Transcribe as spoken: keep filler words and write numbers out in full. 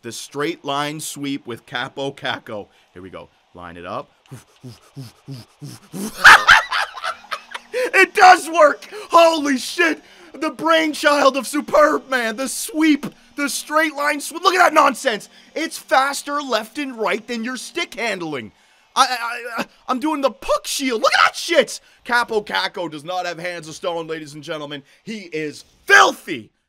the straight line sweep with Capo Caco. Here we go. Line it up. It does work! Holy shit! The brainchild of Superb, man. The sweep. The straight line sweep. Look at that nonsense. It's faster left and right than your stick handling. I, I, I, I'm doing the puck shield. Look at that shit! Capo Caco does not have hands of stone, ladies and gentlemen. He is filthy.